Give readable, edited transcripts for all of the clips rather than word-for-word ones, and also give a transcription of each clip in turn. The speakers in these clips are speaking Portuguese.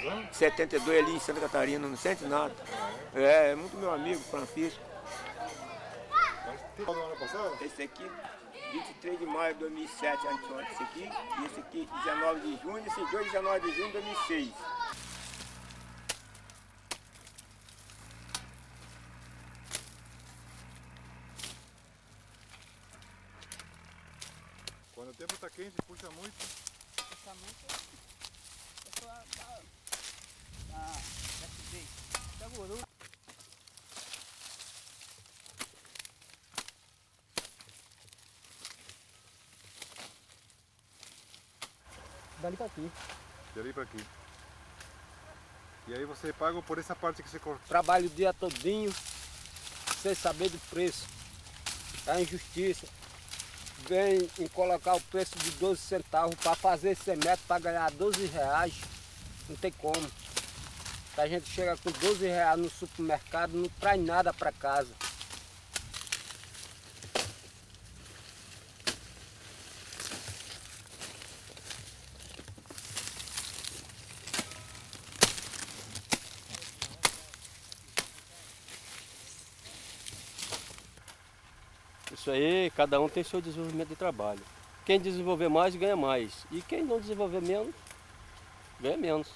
72 ali em Santa Catarina, não sente nada. É muito meu amigo, Francisco. Qual do ano passado? Esse aqui, 23 de maio de 2007, anteontem esse aqui. E esse aqui, 19 de junho, esses dois, 19 de junho de 2006. Quando o tempo está quente, puxa muito. Puxa muito. Eu sou da acidez. Da guru. Dali pra aqui. Dali para aqui. E aí você paga por essa parte que você corta? Trabalho o dia todinho, sem saber do preço. É a injustiça. Vem em colocar o preço de 12 centavos para fazer esse metro para ganhar 12 reais. Não tem como. A gente chega com 12 reais no supermercado, não traz nada para casa. Isso aí, cada um tem seu desenvolvimento de trabalho. Quem desenvolver mais, ganha mais. E quem não desenvolver menos, ganha menos.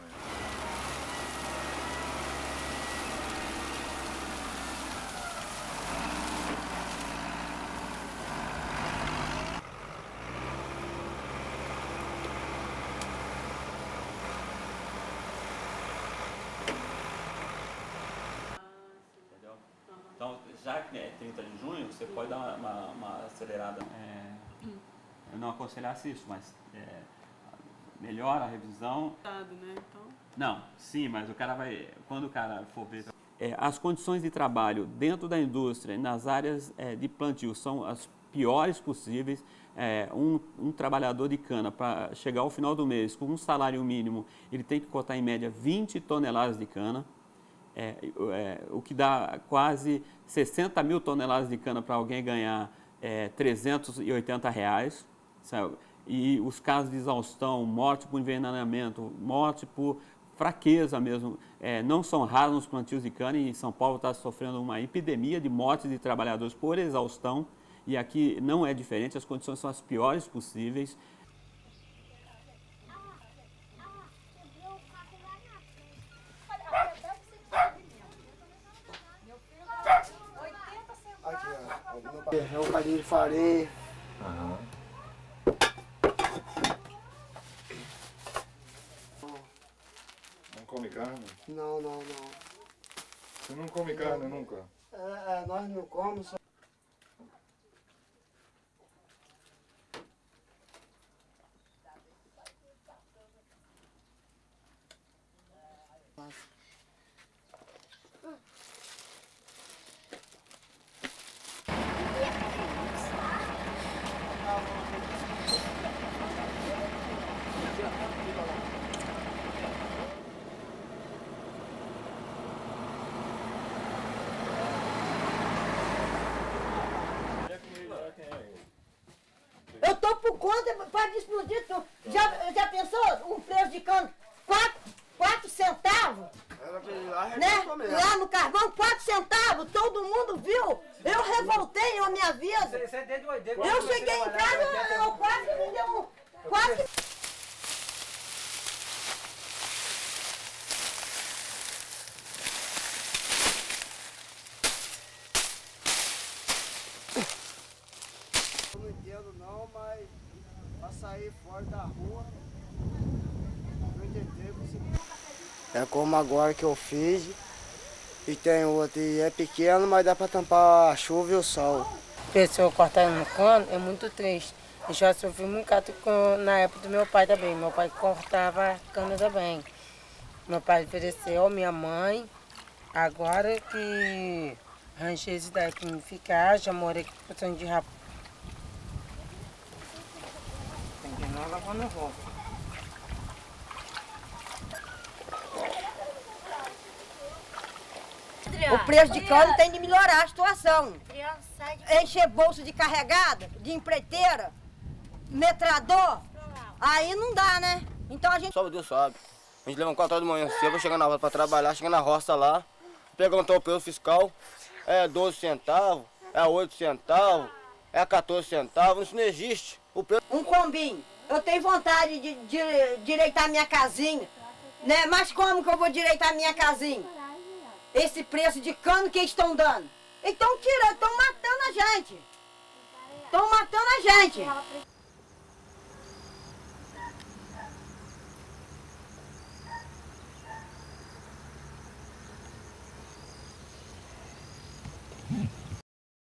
Então, já que é 30 de junho, você pode dar uma acelerada. Eu não aconselhasse isso, mas melhora a revisão. Né? Então... Não, sim, mas o cara vai, quando o cara for ver... as condições de trabalho dentro da indústria, nas áreas de plantio, são as piores possíveis. Um trabalhador de cana, para chegar ao final do mês com um salário mínimo, ele tem que cortar em média 20 toneladas de cana. O que dá quase 60 mil toneladas de cana para alguém ganhar 380 reais. Sabe? E os casos de exaustão, morte por envenenamento, morte por fraqueza mesmo, não são raros nos plantios de cana, e São Paulo está sofrendo uma epidemia de mortes de trabalhadores por exaustão, e aqui não é diferente, as condições são as piores possíveis. É um cadinho de farinha. Não come carne? Não. Você não come carne nunca? Nós não comemos. Só... Eu tô por conta para explodir tudo. Já pensou um preço de cano? 4 centavos? Né? Lá no carvão, 4 centavos, todo mundo viu. Eu revoltei a minha vida. Eu cheguei em casa, eu quase me deu um... Quase... Não entendo não, mas para sair fora da rua, eu tentei conseguir. É como agora que eu fiz, e tem outro, e é pequeno, mas dá para tampar a chuva e o sol. Pessoa cortando no cano é muito triste. Eu já sofri muito na época do meu pai também. Meu pai cortava cana também. Meu pai ofereceu a minha mãe, agora que arranjei esse daí para me ficar, já morei com porção de rapaz. Continuar lavando roupa. O preço de cano tem de melhorar a situação. Encher bolso de carregada, de empreiteira, metrador, aí não dá, né? Então a gente... Só Deus sabe. A gente levanta 4 horas da manhã cedo, vou chegar na roça para trabalhar, chega na roça lá, perguntar o preço fiscal, é 12 centavos, é 8 centavos, é 14 centavos, isso não existe. O preço... Um combinho, eu tenho vontade de direitar minha casinha, né? Mas como que eu vou direitar minha casinha? Esse preço de cano que eles estão dando. Eles estão tirando, estão matando a gente. Estão matando a gente.